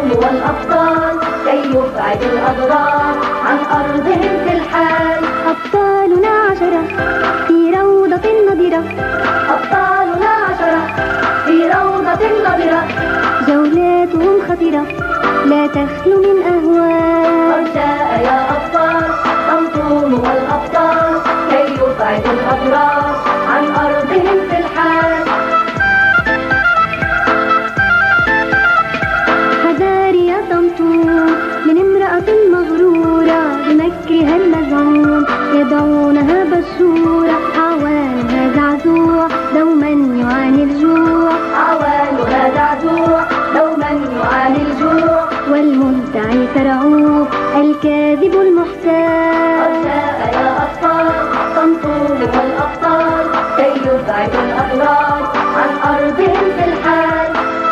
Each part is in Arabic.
طمطوم والأبطال كي يبعدوا الأضرار عن أرضهم في الحال. أبطالنا 10 في روضة نضرة، أبطالنا 10 في روضة نضرة، جولاتهم خطرة لا تخلو من أهوال. قد جاء يا أبطال طمطوم والأبطال كي يبعدوا الأضرار عن أرضهم في الحال. حذاري يا طمطوم من امرأة مغرورة بمكرها المزعوم، يدعونها بشورة، عوانها زعزوع دوما يعاني الجوع، عوانها زعزوع دوما يعاني الجوع، والمدعي كرعوب الكاذب المحتال. قد جاء يا أبطال طمطوم والأبطال كي يبعدوا الأضرار عن أرضهم في الحال.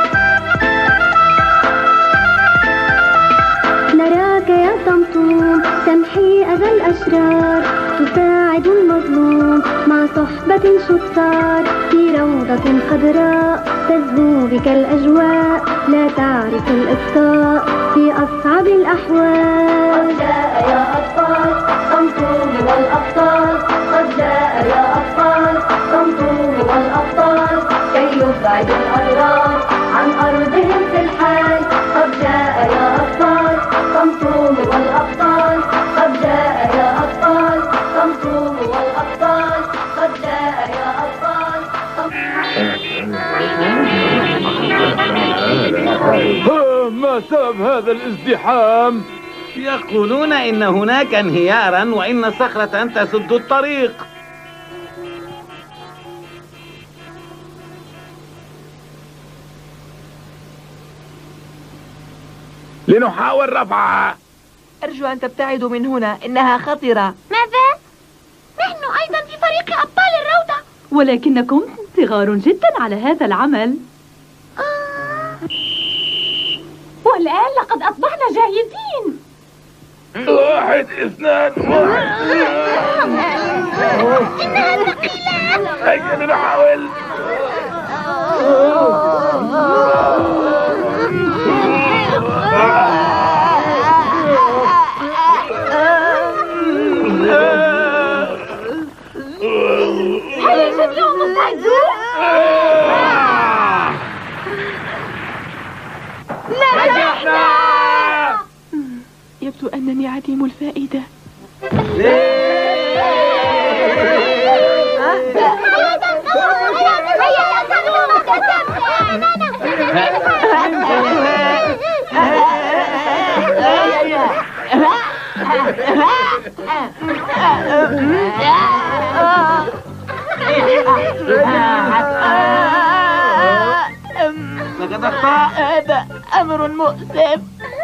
نراك يا طمطوم تمحي أذى الأشرار، تساعد المظلوم مع صحبة شطار، في روضة خضراء تزهو بك الأجواء، لا تعرف الإبطاء في أصعب الأحوال. قد جاء يا أبطال طمطوم والأبطال، قد جاء يا أبطال طمطوم والأبطال كي يبعدوا الأضرار عن أرضهم في الحال. قد جاء يا أبطال طمطوم والأبطال، قد جاء يا أبطال طمطوم والأبطال، قد جاء يا أبطال ما سبب هذا الازدحام؟ يقولون إن هناك انهيارا وإن صخرة تسد الطريق. لنحاول رفعها. أرجو أن تبتعدوا من هنا، إنها خطرة. ماذا؟ نحن أيضا في فريق أبطال الروضة، ولكنكم صغار جدا على هذا العمل. والآن لقد أصبحنا جاهزين. 1 2 1. إنها ثقيلة. هيا لنحاول. هل الجميع مستعدون؟ نجحنا! يبدو أنني عديم الفائدة. لقد أخطأ. هذا أمر مؤسف.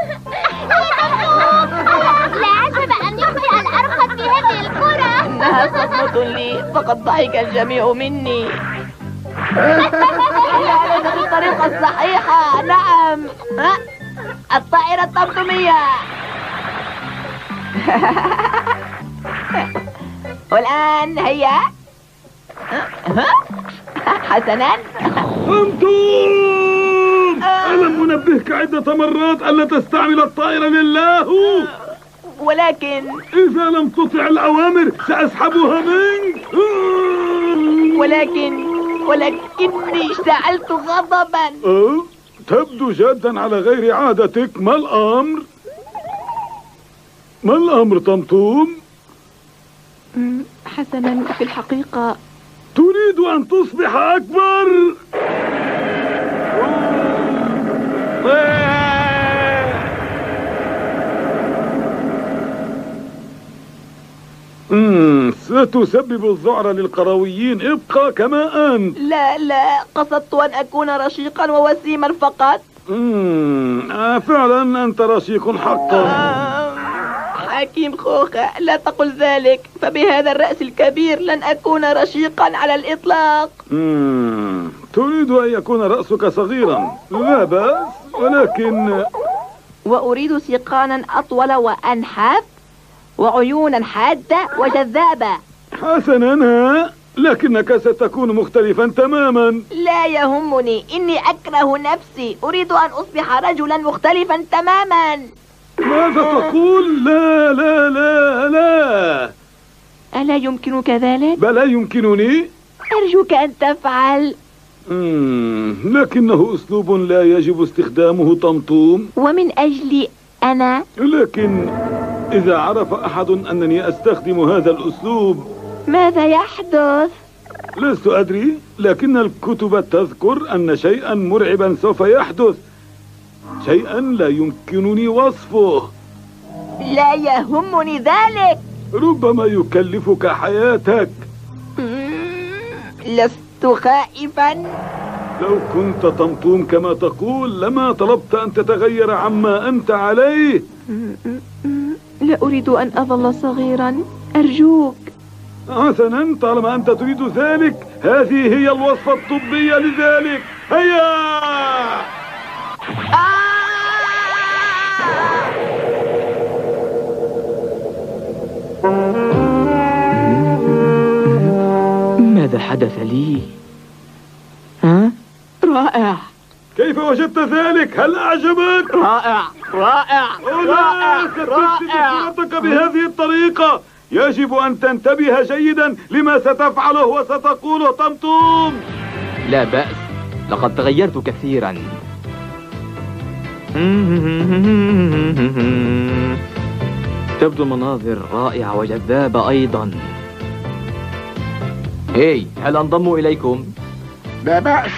لا عجب أن يخطئ الأرخص في هذه الكرة. إنها صدمة لي، فقد ضحك الجميع مني. علينا في الطريقة الصحيحة. نعم، الطائرة الطمطمية. والآن هيا. حسنا. طمطوم! ألم أنبهك عدة مرات ألا تستعمل الطائرة لله؟ ولكن إذا لم تطع الأوامر سأسحبها منك. ولكني اشتعلت غضبا. تبدو جادا على غير عادتك. ما الأمر؟ ما الأمر طمطوم؟ حسنا، في الحقيقة تريد أن تصبح أكبر؟ ستسبب الذعر للقرويين. ابقى كما أنت. لا، قصدت أن أكون رشيقا ووسيما فقط. فعلا أنت رشيق حقا. حكيم خوخة، لا تقل ذلك، فبهذا الرأس الكبير لن أكون رشيقا على الإطلاق. تريد أن يكون رأسك صغيرا؟ لا بأس، ولكن وأريد سيقانا أطول وأنحف وعيونا حادة وجذابة. حسنا، لكنك ستكون مختلفا تماما. لا يهمني، إني أكره نفسي. أريد أن أصبح رجلا مختلفا تماما. ماذا تقول؟ لا لا لا لا. ألا يمكنك ذلك؟ بلى يمكنني. أرجوك أن تفعل. لكنه أسلوب لا يجب استخدامه طمطوم. ومن أجلي أنا؟ لكن إذا عرف أحد أنني أستخدم هذا الأسلوب ماذا يحدث؟ لست أدري، لكن الكتب تذكر أن شيئا مرعبا سوف يحدث، شيئا لا يمكنني وصفه. لا يهمني ذلك. ربما يكلفك حياتك. لست خائفا. لو كنت طمطوم كما تقول لما طلبت أن تتغير عما أنت عليه. لا أريد أن أظل صغيرا، أرجوك. حسنا، طالما أنت تريد ذلك، هذه هي الوصفة الطبية لذلك. هيا! ماذا حدث لي؟ ها؟ رائع. كيف وجدت ذلك؟ هل أعجبك؟ رائع رائع رائع. رائع. صورتك بهذه الطريقة. يجب أن تنتبه جيدا لما ستفعله وستقوله طمطوم. لا بأس، لقد تغيرت كثيرا. تبدو المناظر رائعة وجذابة أيضا. هاي، هل أنضم إليكم؟ لا بأس.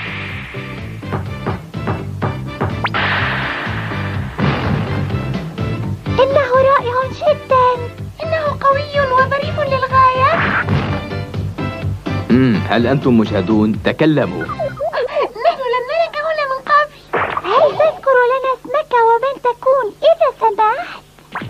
إنه رائع جدا. إنه قوي وظريف للغاية. هل أنتم مشاهدون؟ تكلموا. نحن لم نرك هنا من قبل. هل تذكر لنا اسمك ومن تكون إذا سمحت؟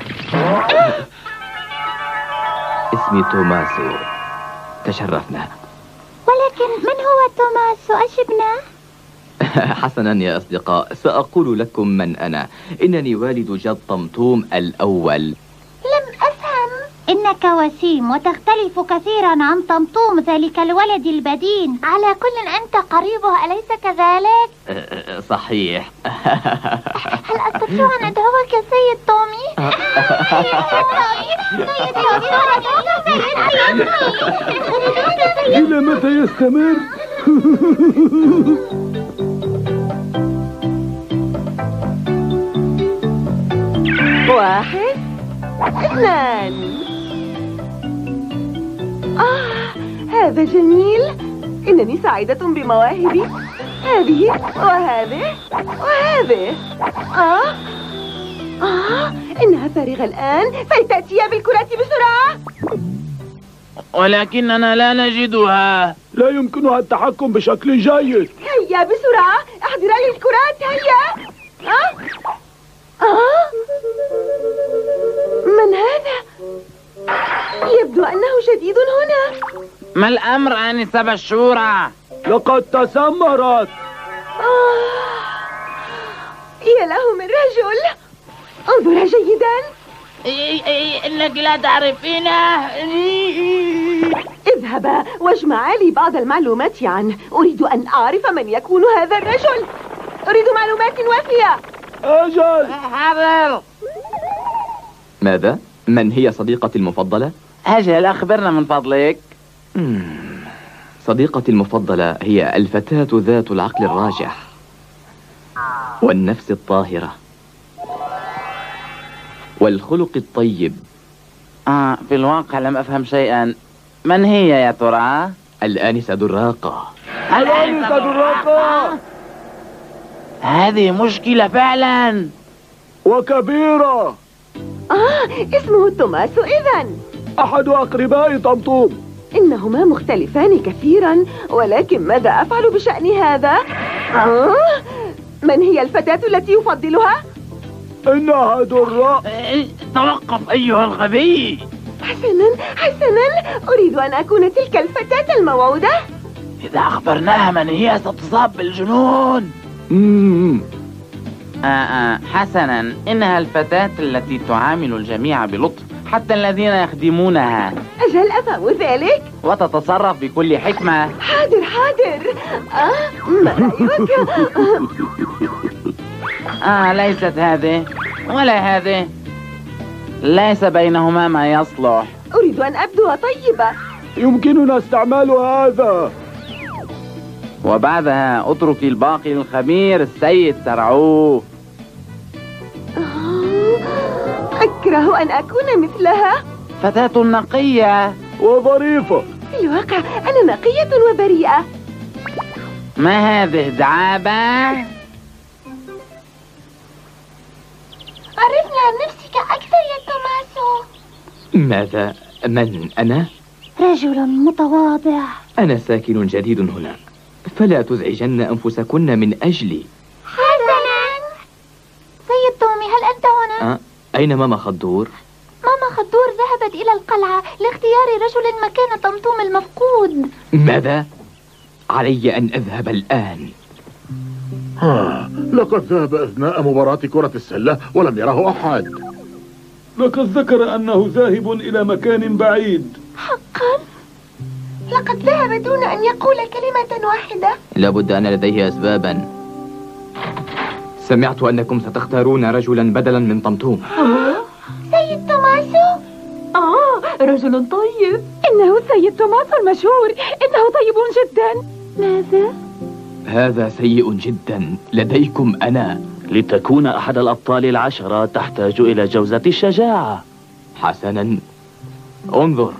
اسمي توماسو. تشرفنا. ولكن من هو توماسو؟ أجبنا. حسنا يا أصدقاء، سأقول لكم من أنا. إنني والد جد طمطوم الأول. لم أفهم. إنك وسيم وتختلف كثيرا عن طمطوم ذلك الولد البدين. على كل أنت قريبه، أليس كذلك؟ صحيح. هل أستطيع أن أدعوك سيد تومي؟ إلى متى يستمر؟ واحد، اثنان. هذا جميل. إنني سعيدة بمواهبي. هذه وهذه وهذه. إنها فارغة الآن، فلتأتيا بالكرة بسرعة. ولكننا لا نجدها. لا يمكنها التحكم بشكل جيد. هيا بسرعة، احضرا لي الكرات. هيا. من هذا؟ يبدو أنه جديد هنا. ما الأمر آنسة بشورة؟ لقد تسمرت. يا له من رجل. انظرا جيدا. إنك لا تعرفينه. اذهبا واجمعا لي بعض المعلومات عنه. أريد أن أعرف من يكون هذا الرجل. أريد معلومات وافية. أجل. حاضر. ماذا؟ من هي صديقتي المفضلة؟ أجل، أخبرنا من فضلك. صديقتي المفضلة هي الفتاة ذات العقل الراجح والنفس الطاهرة والخلق الطيب. في الواقع لم أفهم شيئا. من هي يا ترى؟ الآنسة دراقة. الآنسة دراقة. هذه مشكلة فعلا وكبيرة. اسمه توماسو إذن. أحد أقرباء طمطوم. إنهما مختلفان كثيرا، ولكن ماذا أفعل بشأن هذا؟ من هي الفتاة التي يفضلها؟ إنها دراء. توقف أيها الغبي. حسنا، أريد أن أكون تلك الفتاة الموعودة. إذا أخبرناها من هي ستصاب بالجنون. حسنا، إنها الفتاة التي تعامل الجميع بلطف، حتى الذين يخدمونها. أجل أفهم ذلك. وتتصرف بكل حكمة. حاضر حاضر. ما رأيك؟ ليست هذه ولا هذه، ليس بينهما ما يصلح. أريد أن أبدو طيبة. يمكننا استعمال هذا. وبعدها اترك الباقي للخبير السيد ترعوه. أكره أن أكون مثلها. فتاة نقية وظريفة. في الواقع أنا نقية وبريئة. ما هذه دعابة؟ عرفنا عن نفسك أكثر يا توماسو. ماذا؟ من أنا؟ رجل متواضع. أنا ساكن جديد هنا، فلا تزعجن أنفسكن من أجلي. حسنا. سيد تومي، هل أنت هنا؟ أين ماما خضور؟ ماما خضور ذهبت إلى القلعة لاختيار رجل مكان طمطوم المفقود. ماذا؟ علي أن أذهب الآن. لقد ذهب أثناء مباراة كرة السلة ولم يره أحد. لقد ذكر أنه ذاهب إلى مكان بعيد. حقا؟ لقد ذهب دون أن يقول كلمة واحدة. لابد أن لديه أسبابا. سمعت أنكم ستختارون رجلا بدلا من طمطوم. سيد توماسو؟ رجل طيب. إنه السيد توماسو المشهور. إنه طيب جدا. ماذا؟ هذا سيء جدا. لديكم أنا. لتكون أحد الأبطال ال10 تحتاج إلى جوزة الشجاعة. حسنا، انظر.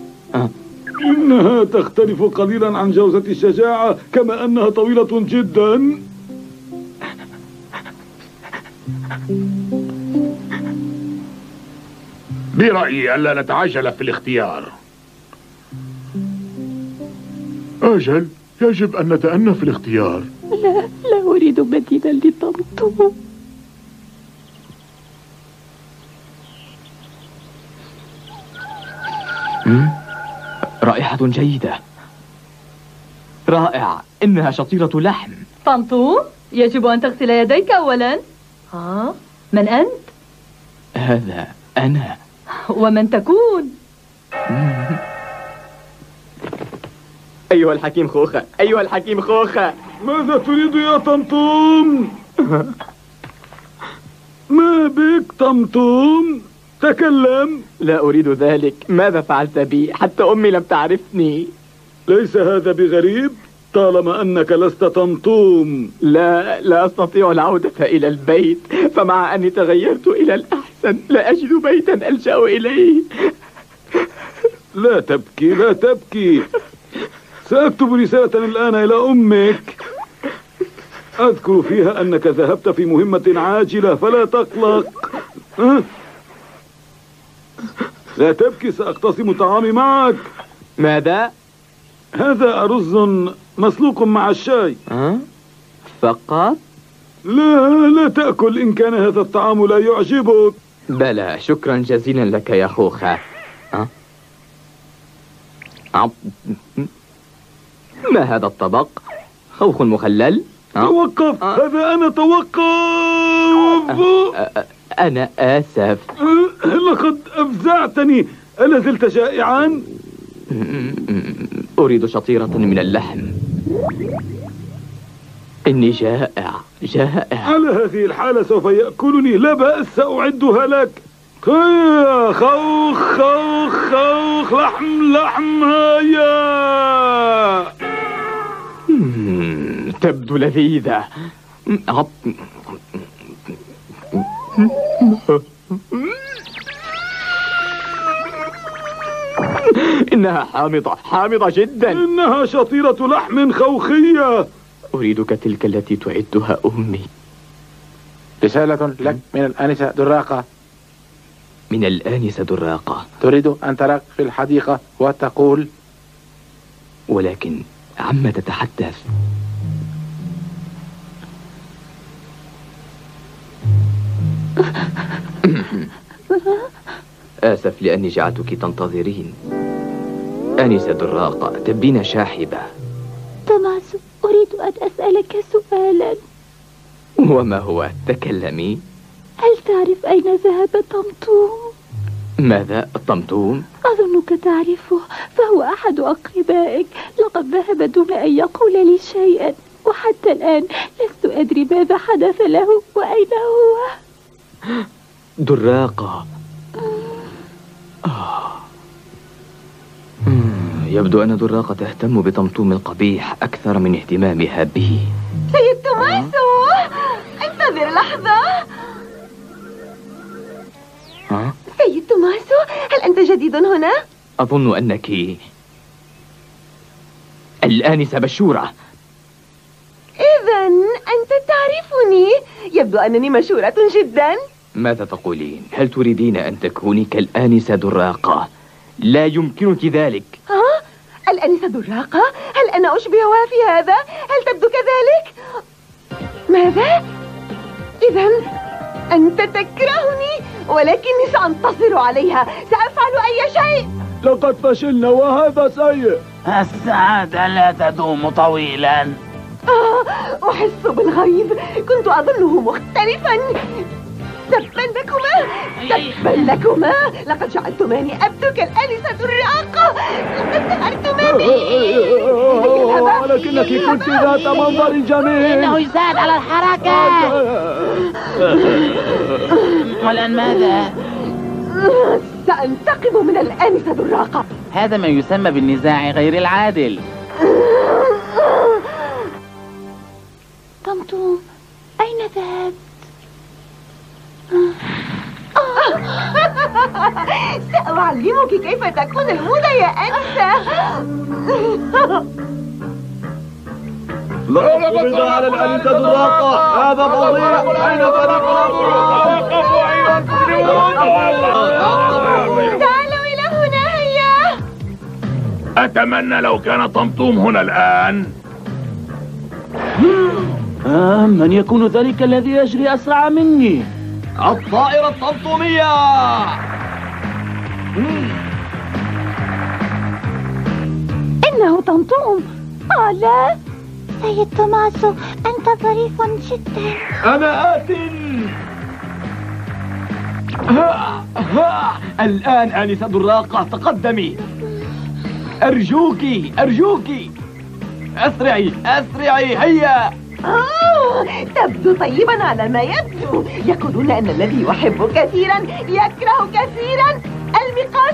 إنها تختلف قليلا عن جوزة الشجاعة، كما أنها طويلة جدا. برأيي ألا نتعجل في الاختيار. أجل، يجب أن نتأنى في الاختيار. لا أريد بديلا لطمطوم. رائحة جيدة. رائع، إنها شطيرة لحم. طمطوم، يجب أن تغسل يديك أولا. من أنت؟ هذا أنا. ومن تكون؟ أيها الحكيم خوخة، أيها الحكيم خوخة. ماذا تريد يا طمطوم؟ ما بك طمطوم؟ تكلم. لا أريد ذلك. ماذا فعلت بي؟ حتى أمي لم تعرفني. ليس هذا بغريب طالما أنك لست طمطوم. لا أستطيع العودة إلى البيت، فمع أني تغيرت إلى الأحسن لا أجد بيتا ألجأ إليه. لا تبكي لا تبكي. سأكتب رسالة الآن إلى أمك أذكر فيها أنك ذهبت في مهمة عاجلة، فلا تقلق. لا تبكي، سأقتسم طعامي معك. ماذا؟ هذا أرز مسلوق مع الشاي. فقط؟ لا تأكل إن كان هذا الطعام لا يعجبك. بلى، شكرا جزيلا لك يا خوخة. ما هذا الطبق؟ خوخ مخلل؟ توقف. هذا أنا. توقف. أنا آسف. لقد أفزعتني. ألا زلت جائعا؟ أريد شطيرة من اللحم. إني جائع. على هذه الحالة سوف يأكلني. لا بأس، سأعدها لك. خوخ لحم هيا. تبدو لذيذة. إنها حامضة جدا. إنها شطيرة لحم خوخية. أريدك تلك التي تعدها أمي. رسالة لك من الآنسة دراقة. من الآنسة دراقة. تريد أن تراك في الحديقة وتقول. ولكن عما تتحدث؟ آسف لأني جعلتك تنتظرين. آنسة دراقة، تبدين شاحبة. توماسو، أريد أن أسألك سؤالا. وما هو؟ تكلمي. هل تعرف أين ذهب طمطوم؟ ماذا؟ طمطوم؟ أظنك تعرفه، فهو أحد أقربائك. لقد ذهب دون أن يقول لي شيئا، وحتى الآن لست أدري ماذا حدث له وأين هو. دراقة. يبدو أن دراقة تهتم بطمطوم القبيح أكثر من اهتمامها به. سيد توماسو، انتظر لحظة. سيد توماسو، هل أنت جديد هنا؟ أظن أنك الآنسة بشورة. إذا أنت تعرفني. يبدو أنني مشهورة جدا. ماذا تقولين؟ هل تريدين أن تكوني كالآنسة دراقة؟ لا يمكنك ذلك. الآنسة دراقة؟ هل أنا أشبهها في هذا؟ هل تبدو كذلك؟ ماذا؟ إذا أنت تكرهني، ولكني سأنتصر عليها. سأفعل أي شيء. لقد فشلنا وهذا سيء. السعادة لا تدوم طويلا. أحس بالغيظ، كنت أظنه مختلفا. تبا لكما، تبا لكما، لقد جعلتماني أبدو كالآنسة الراقة. لقد سحرتما بي. ولكنك كنت ذات منظر جميل. إنه يساعد على الحركة. والآن ماذا؟ سأنتقم من الآنسة الراقة. هذا ما يسمى بالنزاع غير العادل. طمطوم، أين ذهبت؟ سأعلمك كيف تكون الموضة يا أنسة. لا قبض على الآنسة الراقة. هذا فظيع. أين تعالوا إلى هنا هيا. أتمنى لو كان طمطوم هنا الآن. من يكون ذلك الذي يجري أسرع مني؟ الطائرة الطمطومية. إنه طمطوم. لا سيد توماسو، أنت ظريف جدا. أنا آت. الآن آنسة دراقة، تقدمي. أرجوكي أرجوكي، أسرعي أسرعي، هيا. تبدو طيبا على ما يبدو. يقولون أن الذي يحب كثيرا يكره كثيرا. المقص.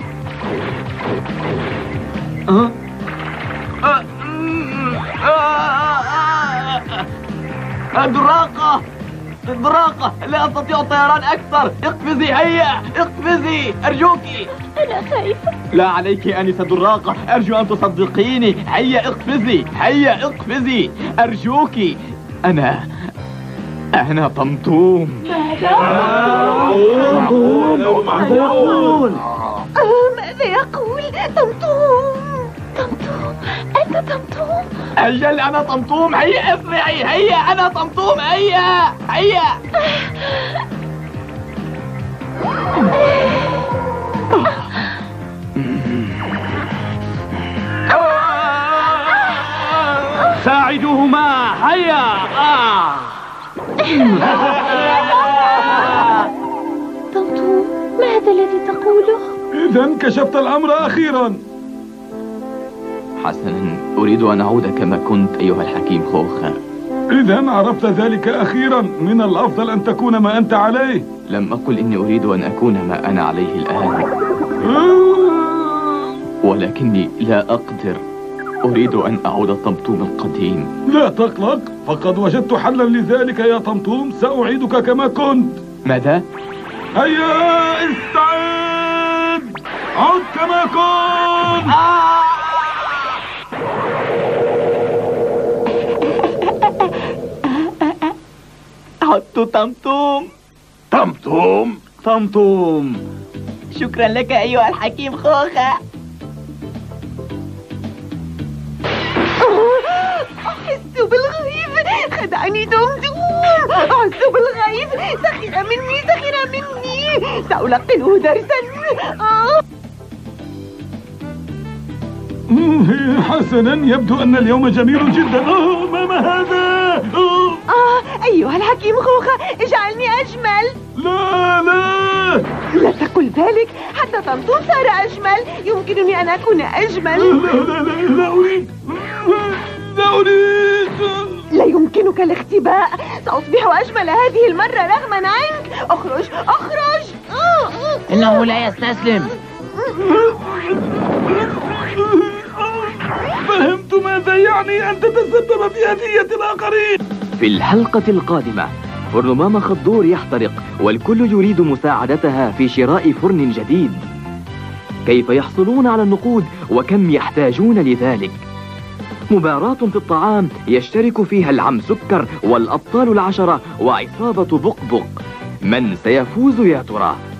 دراقة دراقة، لا أستطيع الطيران أكثر. اقفزي، هيا اقفزي أرجوكي. أنا خايفة. لا عليك آنسة دراقة، أرجو أن تصدقيني. هيا اقفزي، هيا اقفزي أرجوكي. أنا طمطوم. ماذا يقول؟ طمطوم. طمطوم، أنت طمطوم؟ أجل أنا طمطوم. هيا اسرعي، هيا أنا طمطوم، هيا هيا. ساعدوهما، هيا. طمطوم، ماذا الذي تقوله؟ إذا كشفت الأمر أخيرا. حسنا، أريد أن أعود كما كنت أيها الحكيم خوخة. إذا عرفت ذلك أخيرا. من الأفضل أن تكون ما أنت عليه. لم أقل إني أريد أن أكون ما أنا عليه الآن، ولكني لا أقدر. أريد أن أعود الطمطوم القديم. لا تقلق، فقد وجدت حلا لذلك يا طمطوم. سأعيدك كما كنت. ماذا؟ هيا استعد، عد كما كنت. عدت طمطوم. طمطوم طمطوم. شكرا لك أيها الحكيم خوخة. أحس بالغيظ، خدعني دمدوم. أحس بالغيظ، سخر مني سخر مني. سألقنه درسا. حسنا، يبدو أن اليوم جميل جدا. ما هذا؟ أيها الحكيم خوخة، اجعلني أجمل. لا لا، لا تقل ذلك، حتى طمطوم صار أجمل. يمكنني أن أكون أجمل. لا أريد. لا يمكنك الاختباء. سأصبح أجمل هذه المرة رغما عنك. اخرج اخرج. إنه لا يستسلم. فهمت ماذا يعني أن تتسبب في أذية الآخرين. في الحلقة القادمة، فرن ماما خضور يحترق والكل يريد مساعدتها في شراء فرن جديد. كيف يحصلون على النقود وكم يحتاجون لذلك؟ مباراة في الطعام يشترك فيها العم سكر والأبطال العشرة وعصابة بقبق. من سيفوز يا ترى؟